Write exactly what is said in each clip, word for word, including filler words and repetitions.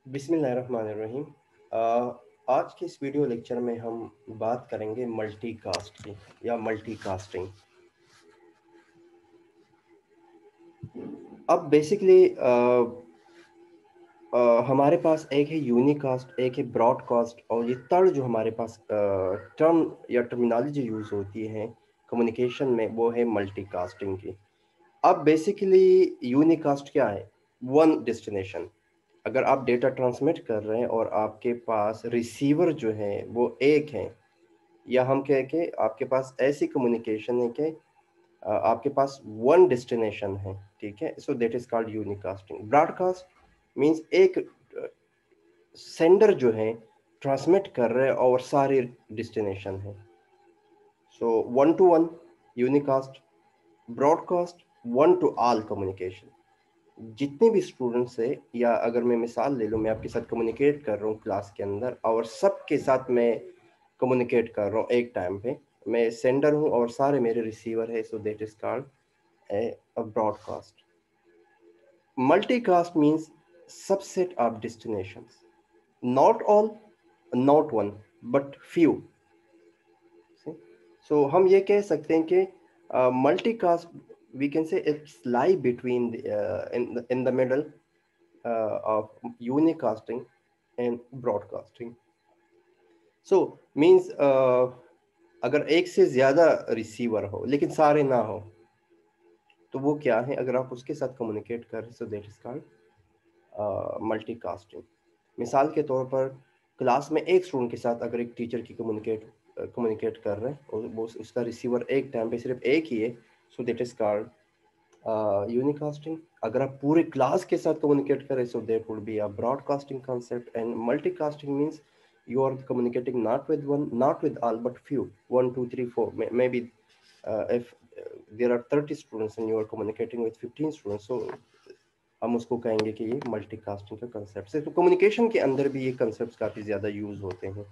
बिस्मिल्लाहिर्रहमानिर्रहीम। अ, आज के इस वीडियो लेक्चर में हम बात करेंगे मल्टीकास्ट की या मल्टीकास्टिंग। अब बेसिकली हमारे पास एक है यूनिकास्ट, एक है ब्रॉडकास्ट, और ये थर्ड जो हमारे पास टर्म या टर्मिनोलॉजी यूज़ होती है कम्युनिकेशन में, वो है मल्टीकास्टिंग की। अब बेसिकली यूनिकास्ट क्या है? One destination. अगर आप डेटा ट्रांसमिट कर रहे हैं और आपके पास रिसीवर जो है वो एक है, या हम कह के आपके पास ऐसी कम्युनिकेशन है कि अ, आपके पास वन डेस्टिनेशन है, ठीक है, so that is called unicasting. Broadcast means एक सेंडर जो है ट्रांसमिट कर रहे हैं और सारे डेस्टिनेशन है। So one to one unicast, broadcast one to all communication. जितने भी स्टूडेंट्स है, या अगर मैं मिसाल ले लूँ, मैं आपके साथ कम्युनिकेट कर रहा हूँ क्लास के अंदर और सबके साथ मैं कम्युनिकेट कर रहा हूँ एक टाइम पे, मैं सेंडर हूँ और सारे मेरे रिसीवर है, so that is called a broadcast. Multicast means subset of destinations, not all, not one, but few. So हम ये कह सकते हैं कि multicast, we can say it's lie between the, uh, in the, in the middle uh, of unicasting and broadcasting. So means uh, अगर एक से ज्यादा रिसीवर हो लेकिन सारे ना हो, तो वो क्या है? अगर आप उसके साथ कम्युनिकेट कर रहे, so that is called multicasting. मिसाल के तौर पर क्लास में एक स्टूडेंट के साथ अगर एक टीचर की कम्युनिकेट कम्युनिकेट कर रहे हैं और वो उसका रिसीवर एक टाइम पे सिर्फ एक ही है, so that is called unicasting. अगर आप पूरे क्लास के साथ कम्युनिकेट करें, so that would be a broadcasting concept. And multicasting means you are communicating not with one, not with all, but few, one two three four. May- maybe uh, if uh, there are thirty students and you are communicating with fifteen students, so हम उसको कहेंगे कि ये multicasting का concept है। तो communication के अंदर भी ये कंसेप्ट काफी ज्यादा यूज होते हैं।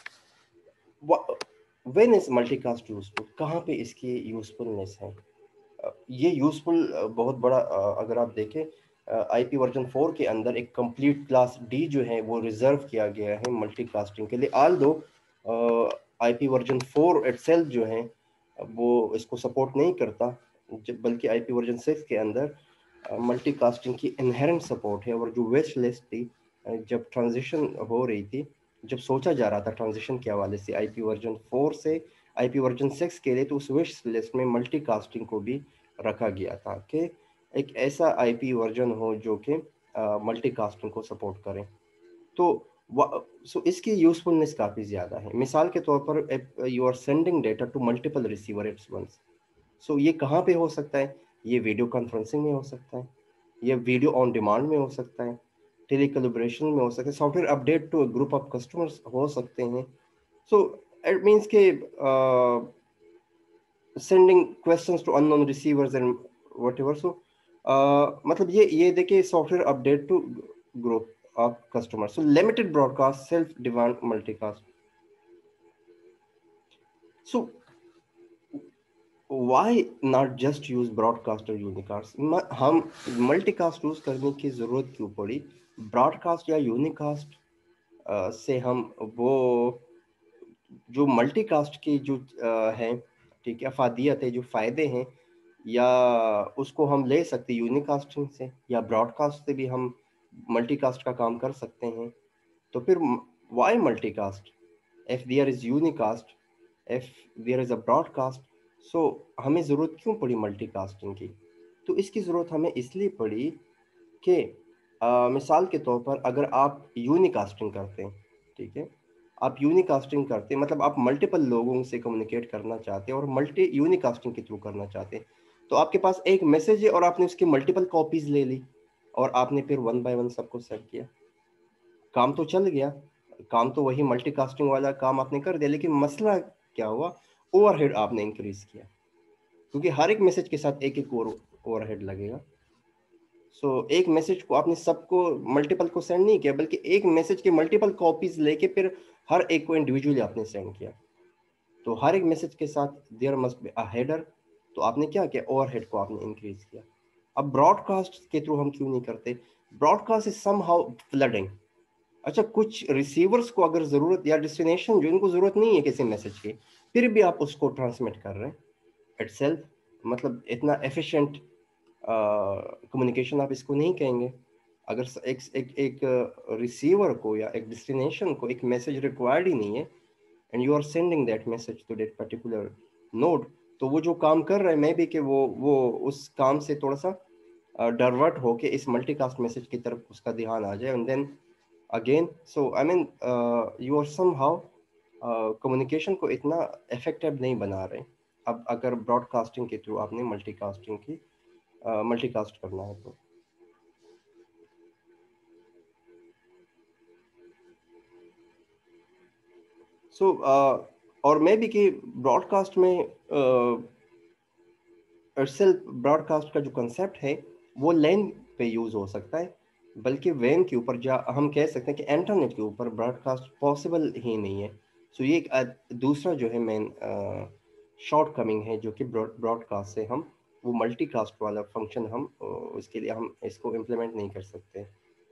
When is multicast useful? कहाँ पे इसकी यूजफुलनेस है? ये यूजफुल बहुत बड़ा, अगर आप देखें आईपी वर्जन फोर के अंदर एक कंप्लीट क्लास डी जो है वो रिजर्व किया गया है मल्टीकास्टिंग के लिए। ऑल दो आईपी वर्जन फोर इटसेल्फ जो है वो इसको सपोर्ट नहीं करता, बल्कि आईपी वर्जन सिक्स के अंदर मल्टीकास्टिंग की इनहेरेंट सपोर्ट है। और जो वेस्ट लिस्ट थी, जब ट्रांजिशन हो रही थी, जब सोचा जा रहा था ट्रांजिशन के हवाले से आईपी वर्जन फोर से आईपी वर्जन सिक्स के लिए, तो उस विश लिस्ट में मल्टीकास्टिंग को भी रखा गया था कि एक ऐसा आईपी वर्जन हो जो कि मल्टीकास्टिंग को सपोर्ट करे। तो सो so इसकी यूजफुलनेस काफ़ी ज़्यादा है। मिसाल के तौर पर you are sending data to multiple receiver at once. So ये कहाँ पे हो सकता है? ये वीडियो कॉन्फ्रेंसिंग में हो सकता है, ये वीडियो ऑन डिमांड में हो सकता है, टेली कोलैबोरेशन में हो सकता है, software update to group of customers हो सकते हैं। सो इट मीन्स के sending questions to unknown receivers and whatever. So मतलब ये ये देखिए, software update to group of customers. So limited broadcast, self demand, multicast. So why not just use broadcast और unicast? हम मल्टीकास्ट यूज करने की जरूरत क्यों पड़ी? ब्रॉडकास्ट या यूनिकास्ट से हम वो जो मल्टीकास्ट की जो uh, है, ठीक है, अफादियत है, जो फायदे हैं, या उसको हम ले सकते यूनिकास्टिंग से, या ब्रॉडकास्ट से भी हम मल्टीकास्ट का काम कर सकते हैं। तो फिर why multicast if there is unicast, if there is a broadcast? So हमें ज़रूरत क्यों पड़ी मल्टीकास्टिंग की? तो इसकी ज़रूरत हमें इसलिए पड़ी कि uh, मिसाल के तौर पर अगर आप यूनिकास्टिंग करते हैं, ठीक है, आप यूनिकास्टिंग करते हैं मतलब आप मल्टीपल लोगों से कम्युनिकेट करना चाहते हैं और मल्टी यूनिकास्टिंग के थ्रू करना चाहते हैं। तो आपके पास एक मैसेज है और आपने उसकी मल्टीपल कॉपीज ले ली और आपने फिर वन बाय वन सबको सेंड किया। काम तो चल गया, काम तो वही मल्टीकास्टिंग वाला काम आपने कर दिया, लेकिन मसला क्या हुआ? ओवरहेड आपने इंक्रीज किया, क्योंकि हर एक मैसेज के साथ एक एक और ओवरहेड लगेगा। सो so, एक मैसेज को आपने सबको मल्टीपल को सेंड नहीं किया, बल्कि एक मैसेज के मल्टीपल कॉपीज लेके फिर हर एक को इंडिविजुअली आपने सेंड किया। तो हर एक मैसेज के साथ there must be a header. तो आपने क्या किया? ओवरहेड को आपने इंक्रीज किया। अब ब्रॉडकास्ट के थ्रू हम क्यों नहीं करते? ब्रॉडकास्ट इज समहाउ फ्लडिंग, अच्छा, कुछ रिसीवर्स को अगर ज़रूरत या डेस्टिनेशन जो इनको ज़रूरत नहीं है किसी मैसेज की, फिर भी आप उसको ट्रांसमिट कर रहे हैं इटसेल्फ, मतलब इतना एफिशिएंट कम्युनिकेशन आप इसको नहीं कहेंगे। अगर स- एक एक एक रिसीवर को या एक डेस्टिनेशन को एक मैसेज रिक्वायर्ड ही नहीं है and you are sending that message to that particular node, तो वो जो काम कर रहा है मे बी कि वो वो उस काम से थोड़ा सा डाइवर्ट होके इस मल्टीकास्ट मैसेज की तरफ उसका ध्यान आ जाए, and then again so I mean you are somehow communication को इतना इफेक्टिव नहीं बना रहे अब अगर ब्रॉडकास्टिंग के थ्रू आपने मल्टीकास्टिंग की मल्टीकास्ट करना है तो। सो so, uh, और मैं भी कि ब्रॉडकास्ट में इटसेल्फ ब्रॉडकास्ट का जो कंसेप्ट है वो लैन पे यूज हो सकता है, बल्कि वैन के ऊपर जा हम कह सकते हैं कि इंटरनेट के ऊपर ब्रॉडकास्ट पॉसिबल ही नहीं है। सो so, ये एक अ, दूसरा जो है मेन शॉर्ट कमिंग है जो कि ब्रॉडकास्ट से हम वो मल्टीकास्ट वाला फंक्शन हम अ, उसके लिए हम इसको इम्प्लीमेंट नहीं कर सकते।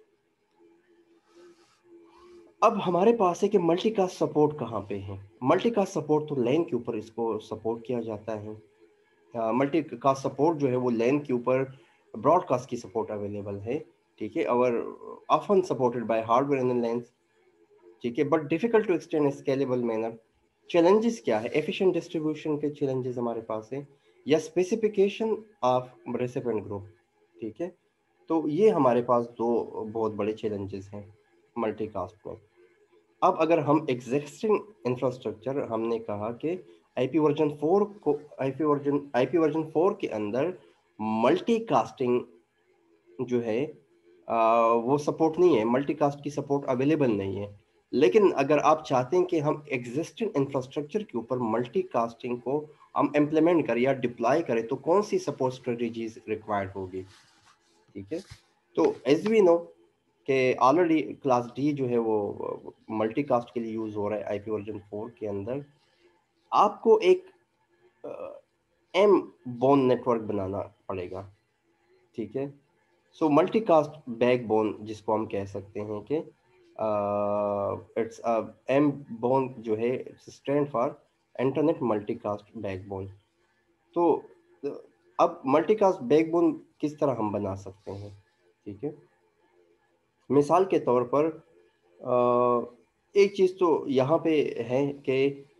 अब हमारे पास है कि मल्टीकास्ट सपोर्ट कहाँ पे है। मल्टीकास्ट सपोर्ट तो लैन के ऊपर इसको सपोर्ट किया जाता है। मल्टी कास्ट सपोर्ट जो है वो लैन के ऊपर ब्रॉडकास्ट की सपोर्ट अवेलेबल है, ठीक है, और often supported by hardware and LANs, ठीक है, but difficult to extend scalable manner. Challenges क्या है? एफिशिएंट डिस्ट्रीब्यूशन के चैलेंजेस हमारे पास है, या स्पेसिफिकेशन ऑफ रेसिपिएंट ग्रुप, ठीक है। तो ये हमारे पास दो बहुत बड़े चैलेंजेस हैं मल्टीकास्ट में। अब अगर हम एग्जिस्टिंग इंफ्रास्ट्रक्चर, हमने कहा कि आईपी वर्जन फोर को IP version IP version four के अंदर मल्टीकास्टिंग जो है आ, वो सपोर्ट नहीं है, मल्टीकास्ट की सपोर्ट अवेलेबल नहीं है। लेकिन अगर आप चाहते हैं कि हम एग्जिस्टिंग इंफ्रास्ट्रक्चर के ऊपर मल्टीकास्टिंग को हम इम्प्लीमेंट करें या डिप्लॉय करें तो कौन सी सपोर्ट स्ट्रेटेजीज रिक्वायर्ड होगी, ठीक है। तो एज वी नो कि ऑलरेडी क्लास डी जो है वो मल्टीकास्ट के लिए यूज हो रहा है आईपी वर्जन फोर के अंदर। आपको एक एम बोन नेटवर्क बनाना पड़ेगा, ठीक है। सो मल्टीकास्ट बैकबोन जिसको हम कह सकते हैं कि इट्स एम बोन जो है stand for internet multicast backbone. तो uh, अब मल्टीकास्ट बैकबोन किस तरह हम बना सकते हैं, ठीक है। मिसाल के तौर पर अ, एक चीज तो यहाँ पे है कि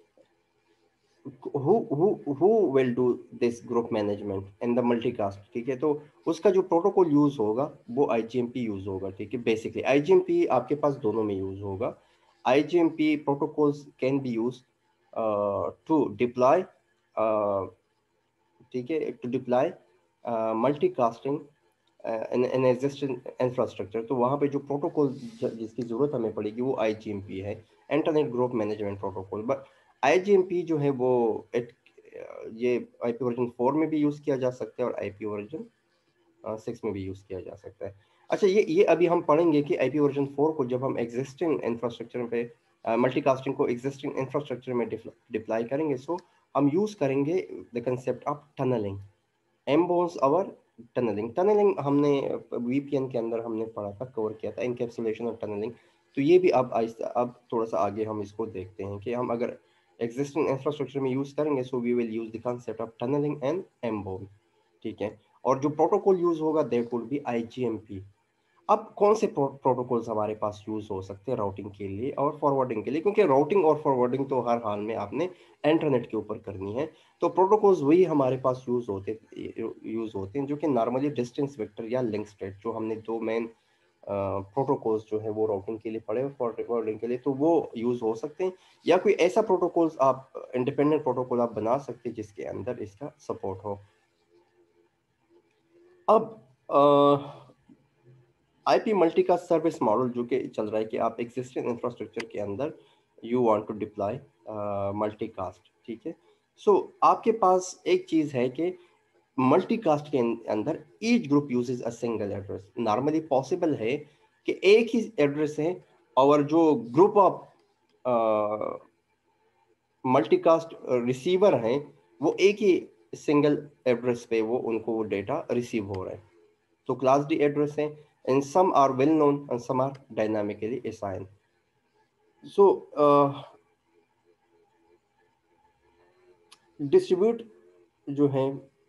who who who will do this group management in the multicast, ठीक है। तो उसका जो प्रोटोकॉल यूज होगा वो आईजीएमपी यूज होगा, ठीक है। बेसिकली आईजीएमपी आपके पास दोनों में यूज होगा। IGMP protocols can be use to deploy, ठीक है, to deploy multicasting in in existing infrastructure. तो वहाँ पे जो प्रोटोकॉल जिसकी ज़रूरत हमें पड़ेगी वो आईजीएमपी है, internet group management protocol. But IGMP जो है वो एक ये आईपी वर्जन फोर में भी यूज़ किया जा सकता है और आईपी वर्जन सिक्स में भी यूज़ किया जा सकता है। अच्छा, ये ये अभी हम पढ़ेंगे कि आईपी वर्जन फोर को जब हम एग्जिस्टिंग इंफ्रास्ट्रक्चर पे मल्टीकास्टिंग को एग्जिस्टिंग इंफ्रास्ट्रक्चर में डिप्लॉय करेंगे, सो हम यूज़ करेंगे the concept of tunnelling, MBone और टनलिंग। टनलिंग हमने वीपीएन के अंदर हमने पढ़ा था, कवर किया था, इनकैप्सुलेशन और टनलिंग। तो ये भी अब आहिस्ता अब थोड़ा सा आगे हम इसको देखते हैं कि हम अगर एग्जिस्टिंग इंफ्रास्ट्रक्चर में यूज करेंगे so we will use the concept of tunnelling and MBone, ठीक है। और जो प्रोटोकॉल यूज होगा दैट वुड बी आईजीएमपी। अब कौन से प्रो, प्रोटोकॉल्स हमारे पास यूज हो सकते हैं राउटिंग के लिए और फॉरवर्डिंग के लिए, क्योंकि राउटिंग और फॉरवर्डिंग तो हर हाल में आपने इंटरनेट के ऊपर करनी है। तो प्रोटोकॉल्स वही हमारे पास यूज होते यूज होते हैं जो कि नॉर्मली डिस्टेंस वेक्टर या लिंक स्टेट, जो हमने दो मेन प्रोटोकॉल्स जो है वो राउटिंग के लिए पढ़े और फॉरवर्डिंग के लिए, तो वो यूज हो सकते हैं। या कोई ऐसा प्रोटोकॉल्स आप इंडिपेंडेंट प्रोटोकॉल आप बना सकते हैं जिसके अंदर इसका सपोर्ट हो। अब आईपी मल्टीकास्ट सर्विस मॉडल जो कि चल रहा है कि आप एक्सिस्टिंग इंफ्रास्ट्रक्चर के अंदर you want to deploy multicast, ठीक है। सो आपके पास एक चीज है कि मल्टीकास्ट के अंदर each group uses a single address. Normally possible है कि एक ही एड्रेस है और जो ग्रुप ऑफ मल्टीकास्ट रिसीवर हैं वो एक ही सिंगल एड्रेस पे वो उनको वो डेटा रिसीव हो रहा है। तो क्लास डी एड्रेस है, and some are well known and some are dynamically assigned. So uh, distribute जो है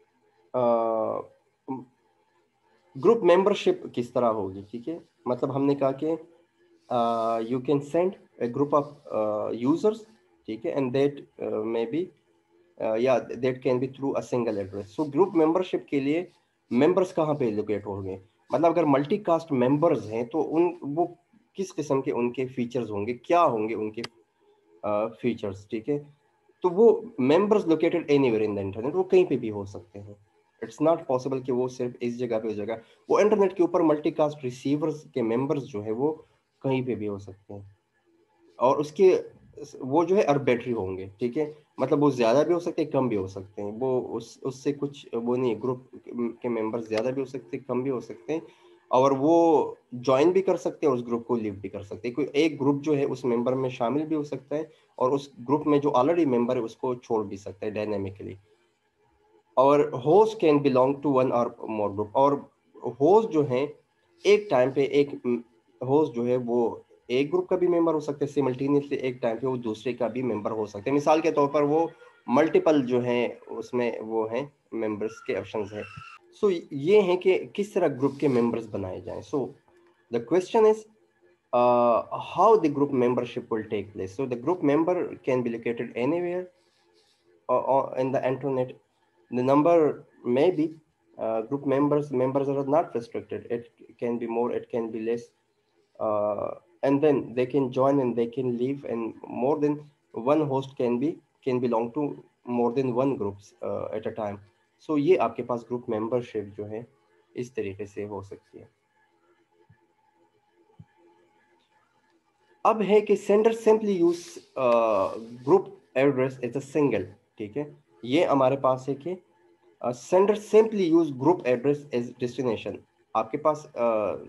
ग्रुप uh, मेंबरशिप किस तरह होगी, ठीक है। मतलब हमने कहा कि you can send a group of users, ठीक है, एंड दैट मे बी या that can be through a single address. So group membership के लिए मेंबर्स कहाँ पे एलोकेट होंगे, मतलब अगर मल्टी कास्ट मेंबर्स हैं तो उन वो किस किस्म के उनके फीचर्स होंगे, क्या होंगे उनके फीचर्स, ठीक है। तो वो members located anywhere in the internet, वो कहीं पे भी हो सकते हैं। इट्स नॉट पॉसिबल कि वो सिर्फ इस जगह पे हो जाएगा। वो इंटरनेट के ऊपर मल्टीकास्ट रिसीवर्स के मेंबर्स जो है वो कहीं पे भी हो सकते हैं, और उसके वो जो है आर्बिट्री होंगे, ठीक है। मतलब वो ज्यादा भी हो सकते हैं, कम भी हो सकते हैं, वो उस उससे कुछ वो नहीं, ग्रुप के मेंबर्स ज्यादा भी हो सकते हैं, कम भी हो सकते हैं, और वो ज्वाइन भी कर सकते हैं और उस ग्रुप को लीव भी कर सकते हैं। कोई एक ग्रुप जो है उस मेंबर में शामिल भी हो सकता है, और उस ग्रुप में जो ऑलरेडी मेंबर है उसको छोड़ भी सकता है डायनेमिकली। और host can belong to one और मोर ग्रुप, और होस्ट जो है एक टाइम पे एक होस्ट जो है वो एक ग्रुप का भी मेंबर हो सकता है, सिमल्टेनियसली एक टाइम पे वो दूसरे का भी मेंबर हो सकते हैं। मिसाल के तौर पर वो मल्टीपल जो है उसमें वो है मेंबर्स के ऑप्शंस है। सो so, ये है कि किस तरह ग्रुप के मेंबर्स बनाए जाएं। So the question is how the group membership will take place. So the group member can be located anywhere in the internet. The number may be uh, group members members are not restricted. It can be more, it can be less, uh, and then they can join and they can leave, and more than one host can be can belong to more than one groups uh, at a time. So ये आपके पास group membership जो है इस तरीके से हो सकती है। अब है कि sender simply use group address as a single, ठीक है। ये हमारे पास है कि sender simply use group address as destination. आपके पास uh,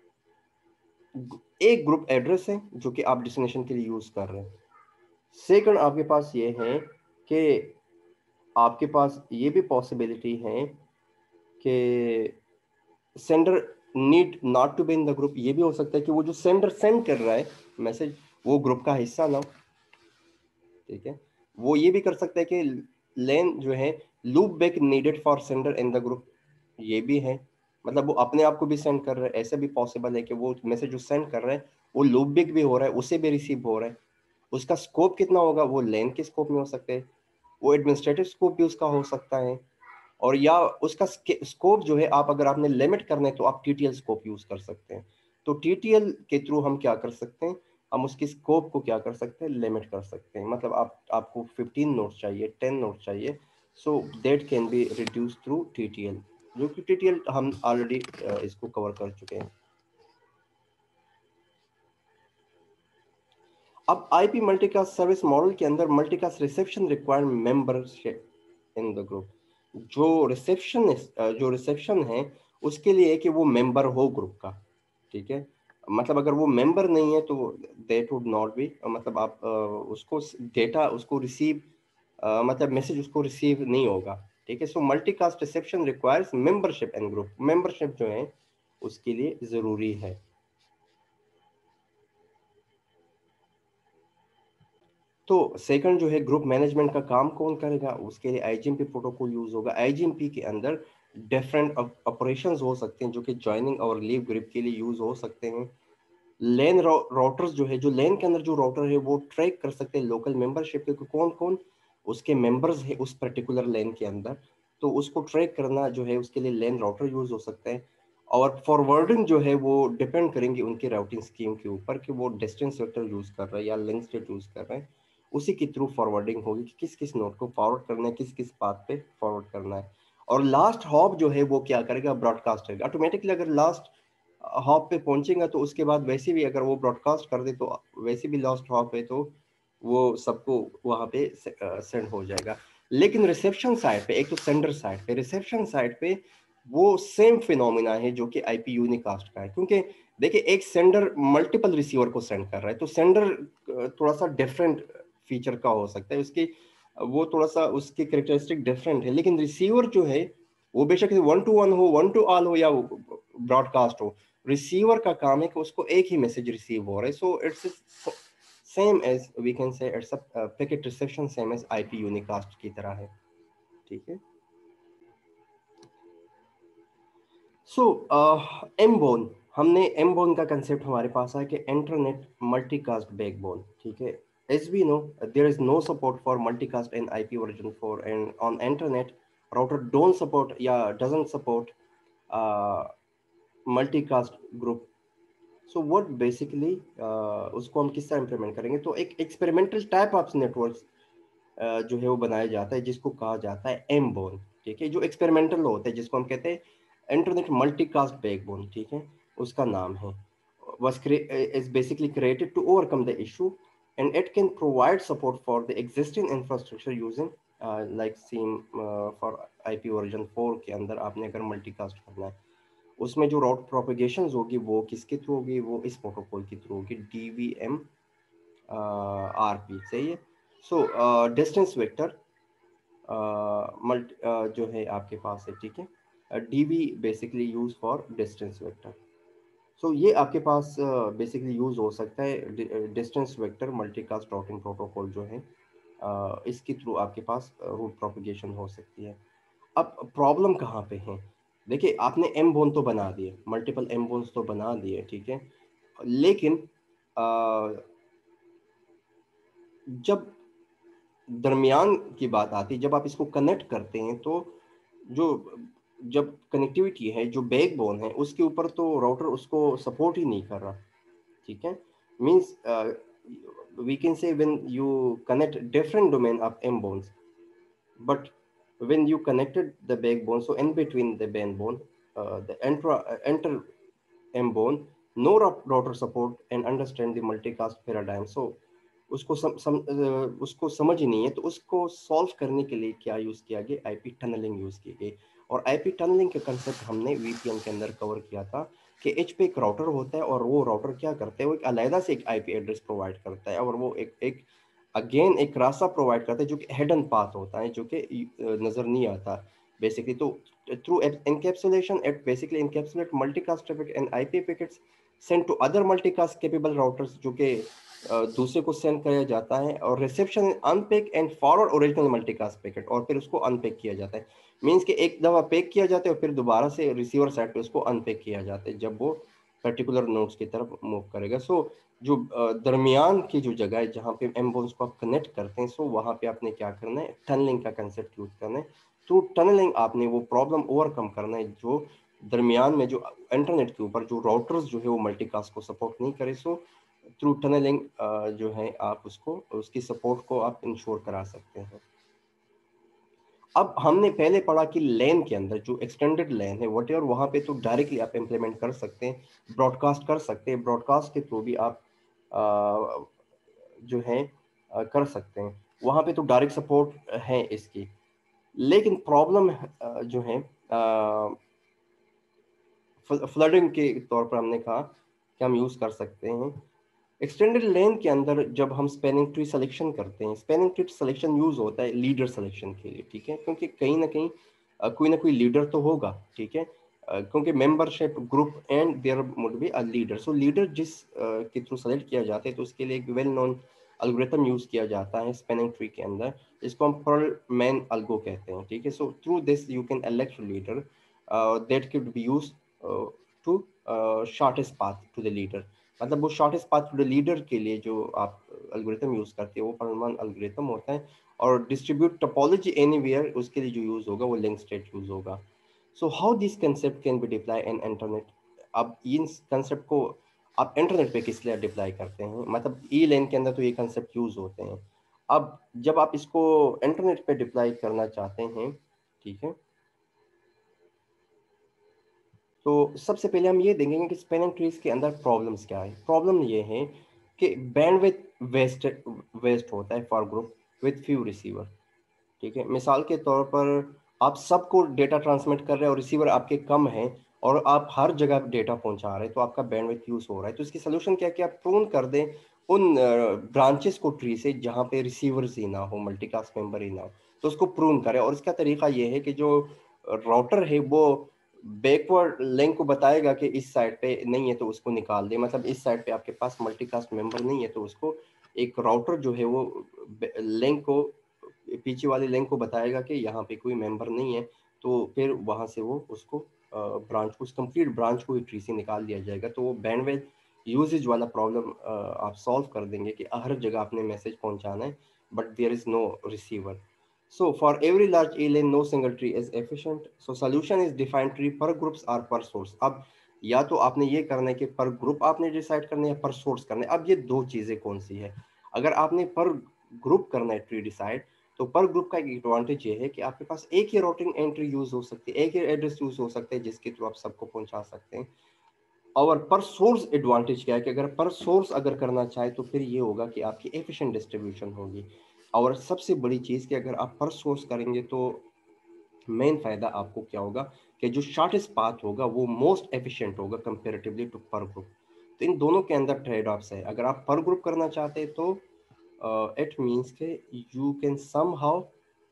एक ग्रुप एड्रेस है जो कि आप डेस्टिनेशन के लिए यूज कर रहे हैं। सेकंड आपके पास ये है कि आपके पास ये भी पॉसिबिलिटी है कि sender need not to be in the group. ये भी हो सकता है कि वो जो सेंडर सेंड कर रहा है मैसेज वो ग्रुप का हिस्सा ना हो, ठीक है। वो ये भी कर सकता है कि लेन जो है loop back needed for sender in the group, ये भी है। मतलब वो अपने आप को भी सेंड कर रहा है, ऐसा भी पॉसिबल है कि वो मैसेज जो सेंड कर रहा है वो लूप बैक भी हो रहा है, उसे भी रिसीव हो रहा है। उसका स्कोप कितना होगा, वो लेन के स्कोप में हो सकते हैं, वो एडमिनिस्ट्रेटिव स्कोप भी उसका हो सकता है, और या उसका स्कोप जो है आप अगर आपने लिमिट करना है तो आप टीटीएल स्कोप यूज कर सकते हैं। तो टीटीएल के थ्रू हम क्या कर सकते हैं, हम उसकी स्कोप को क्या कर सकते हैं, लिमिट कर सकते हैं। मतलब आप आपको फिफ्टीन नोट्स चाहिए, टेन नोट्स चाहिए, so that can be reduce through TTL, जो कि टीटीएल हम ऑलरेडी इसको कवर कर चुके हैं। अब आईपी मल्टीकास्ट सर्विस मॉडल के अंदर multicast reception require membership in the group. जो रिसेप्शन जो रिसेप्शन है उसके लिए है कि वो मेंबर हो ग्रुप का, ठीक है। मतलब अगर वो मेंबर नहीं है तो दैट वुड नॉट बी, मतलब आप उसको डेटा उसको रिसीव मतलब मैसेज उसको रिसीव नहीं होगा, ठीक है। So multicast reception requires membership in group. Membership जो है उसके लिए जरूरी है। तो सेकंड जो है ग्रुप मैनेजमेंट का काम कौन करेगा, उसके लिए आईजीएमपी प्रोटोकॉल यूज होगा। आईजीएमपी के अंदर डिफरेंट ऑपरेशंस हो सकते हैं जो कि ज्वाइनिंग और लीव ग्रुप के लिए यूज हो सकते हैं। लेन राउटर्स जो है, जो लेन के अंदर जो राउटर है वो ट्रैक कर सकते हैं लोकल मेंबरशिप के कौन कौन उसके मेंबर्स है उस पर्टिकुलर लेन के अंदर, तो उसको ट्रैक करना जो है उसके लिए लेन राउटर यूज हो सकता है। और फॉरवर्डिंग जो है वो डिपेंड करेंगे उनके राउटिंग स्कीम के ऊपर कि वो डिस्टेंस वेक्टर यूज कर रहा है या लिंक स्टेट यूज कर रहे हैं, उसी के थ्रू फॉरवर्डिंग होगी कि किस किस नोड को फॉरवर्ड करना है, किस किस पाथ पे फॉरवर्ड करना है। और लास्ट हॉप जो है वो क्या करेगा, ब्रॉडकास्ट करेगा ऑटोमेटिकली। अगर लास्ट हॉप पे पहुंचेगा तो उसके बाद वैसे भी अगर वो ब्रॉडकास्ट कर दे तो वैसे भी लास्ट हॉप है तो वो सबको वहां पे सेंड हो जाएगा। लेकिन रिसेप्शन साइड पे, एक तो सेंडर साइड पे, रिसेप्शन साइड पे वो सेम फिनोमिना है जो कि आईपी यूनिकास्ट का है। क्योंकि देखिए एक सेंडर मल्टीपल रिसीवर को सेंड कर रहा है, तो सेंडर थोड़ा सा डिफरेंट फीचर का हो सकता है, उसकी वो थोड़ा सा उसकी कैरेक्टरिस्टिक डिफरेंट है। लेकिन रिसीवर जो है वो बेशक वन टू वन हो, वन टू ऑल हो या ब्रॉडकास्ट हो, रिसीवर का काम है कि उसको एक ही मैसेज रिसीव हो रहा है, so it's same as we can say it's a packet reception same as IP unicast की तरह है, ठीक है। सो एमबोन, हमने एमबोन का कंसेप्ट हमारे पास है कि इंटरनेट मल्टीकास्ट बैकबोन, ठीक है। As we know there is no support for multicast in IP version four and on internet router don't support या doesn't support multicast group. So what basically उसको हम किस तरह इंप्लीमेंट करेंगे, तो एक एक्सपेरिमेंटल टाइप ऑफ नेटवर्क जो है वो बनाया जाता है जिसको कहा जाता है एमबोन, ठीक है, जो एक्सपेरिमेंटल होता है जिसको हम कहते हैं इंटरनेट मल्टीकास्ट बैकबोन, ठीक है, उसका नाम है, was cre- is basically created to overcome the issue, and it can provide support for the existing infrastructure using uh, like SIEM uh, for I P version four के अंदर आपने अगर multicast करना है, उसमें जो राउट प्रोपेगेशन होगी वो किसके थ्रू होगी, वो इस प्रोटोकॉल के थ्रू होगी, D V M R P, सही है। सो डिस्टेंस वेक्टर मल्टी जो है आपके पास है, ठीक है, D V basically use for distance vector. So ये आपके पास बेसिकली uh, यूज हो सकता है distance vector multicast routing protocol जो है, uh, इसके थ्रू आपके पास रूट uh, प्रोपेगेशन हो सकती है। अब प्रॉब्लम कहाँ पे है, देखिए आपने एम बोन तो बना दिए, मल्टीपल एम बोन्स तो बना दिए, ठीक है, लेकिन uh, जब दरमियान की बात आती है, जब आप इसको कनेक्ट करते हैं तो जो जब कनेक्टिविटी है जो बैकबोन है उसके ऊपर तो राउटर उसको सपोर्ट ही नहीं कर रहा, ठीक है। Means we can say when you connect different domain of M bones, but when you connected the backbone, so in between the backbone, uh, the enter enter m bone, no router support and understand the multicast paradigm, so उसको सम, सम, uh, उसको समझ ही नहीं है, तो उसको solve करने के लिए क्या यूज किया गया, आईपी टनलिंग यूज की गई। और आईपी टनलिंग का कंसेप्ट हमने वीपीएन के अंदर कवर किया था कि एच पे एक राउटर होता है और वो राउटर क्या करता है, वो एक अलग से एक आईपी एड्रेस प्रोवाइड करता है और वो एक एक अगेन एक रास्ता प्रोवाइड करता है जो कि हिडन पाथ होता है, जो कि नजर नहीं आता बेसिकली। तो through encapsulation it basically encapsulate multicast traffic and IP packets send to other multicast capable routers, जो कि दूसरे को सेंड किया जाता है, और reception unpack and forward original multicast packet, और फिर उसको अनपैक किया जाता है। मींस कि एक दफा पैक किया जाता है और फिर दोबारा से रिसीवर साइड पे उसको अनपैक किया जाता है जब वो पर्टिकुलर नोड्स की तरफ मूव करेगा। सो so, जो दरमियान की जो जगह है जहाँ पे एम बोन्स को आप कनेक्ट करते हैं, सो वहाँ पे आपने क्या करना है, टनलिंग का कंसेप्ट यूज करना है। थ्रू टनलिंग आपने वो प्रॉब्लम ओवरकम करना है जो दरमियान में जो इंटरनेट के ऊपर जो राउटर्स जो है वो मल्टीकास्ट को सपोर्ट नहीं करे। सो थ्रू टनलिंग जो है आप उसको उसकी सपोर्ट को आप इंश्योर करा सकते हैं। अब हमने पहले पढ़ा कि लैन के अंदर जो एक्सटेंडेड लैन है वट एवर, वहाँ पे तो डायरेक्टली आप इम्प्लीमेंट कर सकते हैं, ब्रॉडकास्ट कर सकते हैं, ब्रॉडकास्ट के थ्रू भी आप आ, जो है आ, कर सकते हैं, वहाँ पे तो डायरेक्ट सपोर्ट है इसकी। लेकिन प्रॉब्लम जो है फ्लडिंग के तौर पर हमने कहा कि हम यूज़ कर सकते हैं एक्सटेंडेड लेन के अंदर। जब हम स्पैनिंग ट्री सिलेक्शन करते हैं, स्पैनिंग ट्री सिलेक्शन यूज होता है लीडर सिलेक्शन के लिए, ठीक है, क्योंकि कहीं ना कहीं अ, कोई ना कोई लीडर तो होगा, ठीक है, अ, क्योंकि membership group and there would be a leader. So leader जिस अ, के थ्रू सेलेक्ट किया जाता है तो उसके लिए एक वेल नोन एल्गोरिथम यूज किया जाता है स्पैनिंग ट्री के अंदर, जिसको हम पर्ल मैन अल्गो कहते हैं, ठीक है। So through this you can elect leader that can be use to shortest path to the leader, मतलब वो shortest path to the leader के लिए जो आप एल्गोरिथम यूज करते हैं वो परमान एल्गोरिथम होता है। और डिस्ट्रीब्यूट टोपोलॉजी एनीवेयर उसके लिए जो यूज होगा वो लिंक स्टेट यूज होगा। So how this concept can be deploy in internet. अब इन कंसेप्ट को आप इंटरनेट पे किस लिए डिप्लाई करते हैं, मतलब ई लेन के अंदर तो ये कंसेप्ट यूज होते हैं। अब जब आप इसको इंटरनेट पे डिप्लाई करना चाहते हैं, ठीक है, तो सबसे पहले हम ये देखेंगे कि स्पैनिंग ट्रीज के अंदर प्रॉब्लम्स क्या है। प्रॉब्लम ये है कि बैंडविड्थ वेस्ट वेस्ट होता है for group with few receiver, ठीक है। मिसाल के तौर पर आप सबको डेटा ट्रांसमिट कर रहे हैं और रिसीवर आपके कम है और आप हर जगह डेटा पहुंचा रहे हैं, तो आपका बैंडविड्थ यूज हो रहा है। तो इसकी सोल्यूशन क्या कि आप प्रून कर दें उन ब्रांचेस को ट्री से जहाँ पे रिसीवर्स ही ना हो, मल्टीकास्ट मेंबर ही ना हो, तो उसको प्रून करें। और इसका तरीका ये है कि जो राउटर है वो बैकवर्ड लिंक को बताएगा कि इस साइड पे नहीं है तो उसको निकाल दे, मतलब इस साइड पे आपके पास मल्टीकास्ट मेंबर नहीं है तो उसको एक राउटर जो है वो लिंक को, पीछे वाले लिंक को बताएगा कि यहाँ पे कोई मेंबर नहीं है, तो फिर वहां से वो उसको ब्रांच को, उस कंप्लीट ब्रांच को ही ट्री से निकाल दिया जाएगा। तो वो बैंडविड्थ यूजेज वाला प्रॉब्लम आप सॉल्व कर देंगे कि हर जगह आपने मैसेज पहुंचाना है but there is no receiver. So for every large A lane, no single tree is efficient. So solution is define tree per groups or per source. अब या तो आपने ये करना है कि पर ग्रुप आपने डिसाइड करना है या पर सोर्स करना है। अब ये दो चीजें कौन सी है? अगर आपने पर ग्रुप करना है ट्री डिसाइड, तो पर ग्रुप का एक एडवांटेज ये है कि आपके पास एक ही राउटिंग एंट्री यूज हो सकती है, एक ही एड्रेस यूज हो सकता है जिसके थ्रू आप सबको पहुंचा सकते हैं। और पर सोर्स एडवांटेज क्या है कि अगर पर सोर्स अगर करना चाहे तो फिर ये होगा कि आपकी एफिशिएंट डिस्ट्रीब्यूशन होगी। और सबसे बड़ी चीज कि अगर आप पर सोर्स करेंगे तो मेन फायदा आपको क्या होगा कि जो शॉर्टेस्ट पाथ होगा वो मोस्ट एफिशिएंट होगा कंपैरेटिवली टू पर ग्रुप। तो इन दोनों के अंदर ट्रेड ऑफ्स है। अगर आप पर ग्रुप करना चाहते हैं तो इट मींस के you can somehow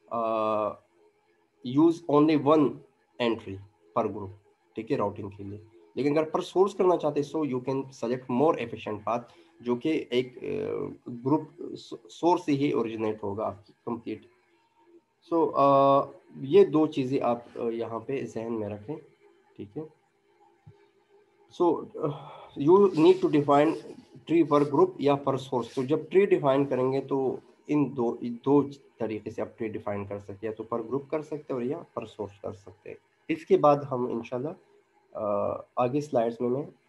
use only one entry per group, ठीक है, राउटिंग के लिए। लेकिन अगर पर सोर्स करना चाहते हैं so you can select more efficient path जो कि एक ग्रुप सोर्स से ही ओरिजिनेट होगा आपकी कंप्लीट। सो ये दो चीज़ें आप uh, यहाँ पे जहन में रखें, ठीक है। So you need to define tree per group या पर सोर्स। तो जब ट्री डिफाइन करेंगे तो इन दो दो तरीके से आप ट्री डिफाइन कर सकते हैं, या तो पर ग्रुप कर सकते हैं और या पर सोर्स कर सकते हैं। इसके बाद हम इंशाल्लाह uh, आगे स्लाइड्स में मैं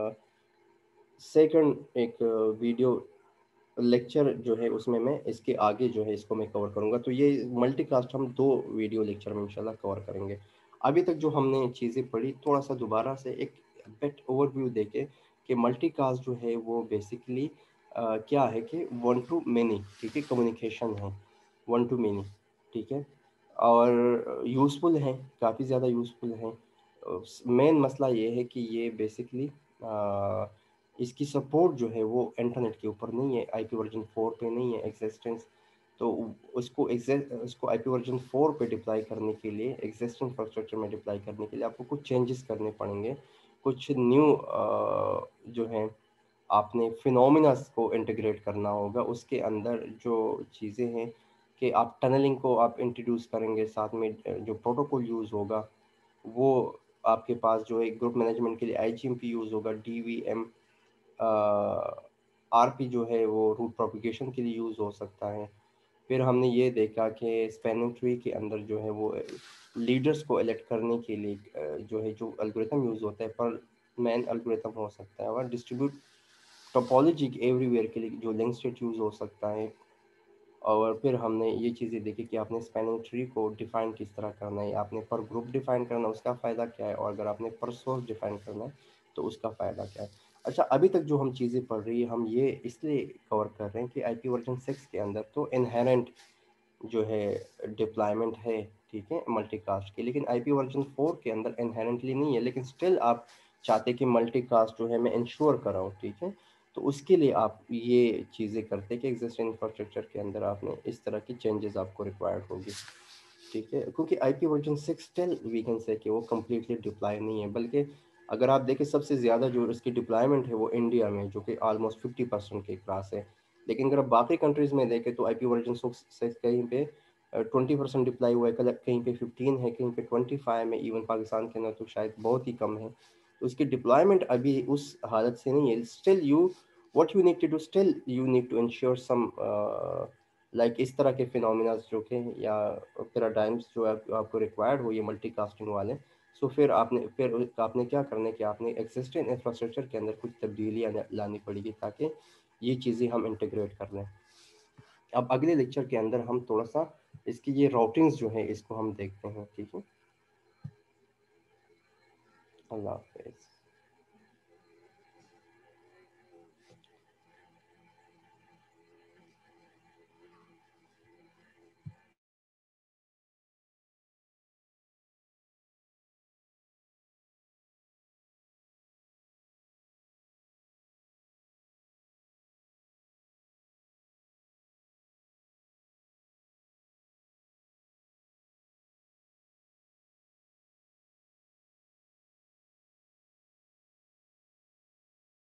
सेकंड uh, एक वीडियो लेक्चर जो है उसमें मैं इसके आगे जो है इसको मैं कवर करूंगा। तो ये मल्टीकास्ट हम दो वीडियो लेक्चर में इंशाल्लाह कवर करेंगे। अभी तक जो हमने चीज़ें पढ़ी थोड़ा सा दोबारा से एक बेट ओवरव्यू देके कि मल्टीकास्ट जो है वो बेसिकली क्या है कि वन टू मेनी, ठीक है, कम्युनिकेशन है वन टू मेनी, ठीक है, और यूज़फुल है, काफ़ी ज़्यादा यूज़फुल है। मेन मसला ये है कि ये बेसिकली इसकी सपोर्ट जो है वो इंटरनेट के ऊपर नहीं है, आईपी वर्जन फोर पे नहीं है एक्सिस्टेंस। तो उसको उसको आईपी वर्जन फोर पे डिप्लाई करने के लिए, एग्जिस्टिंग इंफ्रास्ट्रक्चर में डिप्लाई करने के लिए आपको कुछ चेंजेस करने पड़ेंगे, कुछ न्यू जो है आपने फिनोमिनास को इंटीग्रेट करना होगा। उसके अंदर जो चीज़ें हैं कि आप टनलिंग को आप इंट्रोड्यूस करेंगे, साथ में जो प्रोटोकॉल यूज़ होगा वो आपके पास जो है ग्रुप मैनेजमेंट के लिए I G M P use होगा, डी वी एम आरपी जो है वो रूट प्रोपिगेशन के लिए यूज़ हो सकता है। फिर हमने ये देखा कि स्पैनिंग ट्री के अंदर जो है वो लीडर्स को इलेक्ट करने के लिए जो है जो एल्गोरिथम यूज़ होता है पर मैन एल्गोरिथम हो सकता है, और डिस्ट्रीब्यूट टोपोलॉजी एवरीवेयर के लिए जो लिंक स्टेट यूज़ हो सकता है। और फिर हमने ये चीज़ें देखी कि आपने स्पैनिंग ट्री को डिफ़ाइन किस तरह करना है, आपने पर ग्रुप डिफ़ाइन करना है उसका फ़ायदा क्या है, और अगर आपने पर सोर्स डिफ़ाइन करना है तो उसका फ़ायदा क्या है। अच्छा, अभी तक जो हम चीज़ें पढ़ रही है हम ये इसलिए कवर कर रहे हैं कि आईपी वर्जन सिक्स के अंदर तो इनहेरेंट जो है डिप्लॉयमेंट है, ठीक है, मल्टीकास्ट की, लेकिन आईपी वर्जन फोर के अंदर इनहेरेंटली नहीं है। लेकिन स्टिल आप चाहते कि मल्टीकास्ट जो है मैं इंश्योर कराऊँ, ठीक है, तो उसके लिए आप ये चीज़ें करते कि एग्जिस्टिंग इंफ्रास्ट्रक्चर के अंदर आपने इस तरह की चेंजेस आपको रिक्वायर्ड होगी, ठीक है, क्योंकि IP version six still we can say कि वो कम्प्लीटली डिप्लॉय नहीं है। बल्कि अगर आप देखें सबसे ज़्यादा जो इसकी डिप्लॉयमेंट है वो इंडिया में, जो कि ऑलमोस्ट फिफ्टी परसेंट के क्लास है। लेकिन अगर बाकी कंट्रीज़ में देखें तो आईपी वर्जन सिक्स कहीं पे ट्वेंटी परसेंट डिप्लाई हुआ है, कहीं पे फिफ्टीन है, कहीं पे ट्वेंटी फाइव है, इवन पाकिस्तान के अंदर तो शायद बहुत ही कम है। तो उसकी डिप्लॉयमेंट अभी उस हालत से नहीं है। Still you what you need to do, still you need to ensure some like इस तरह के फिनोमिना जो कि या पैराडाइम्स जो आप, आपको रिक्वायर्ड हो ये मल्टीकास्टिंग वाले। सो फिर आपने फिर आपने क्या करना है कि आपने एक्सिस्टिंग इंफ्रास्ट्रक्चर के अंदर कुछ तब्दीलियाँ लानी पड़ेगी ताकि ये चीज़ें हम इंटीग्रेट कर लें। अब अगले लेक्चर के अंदर हम थोड़ा सा इसकी ये राउटिंग्स जो है इसको हम देखते हैं, ठीक है। अल्लाह हाफिज़।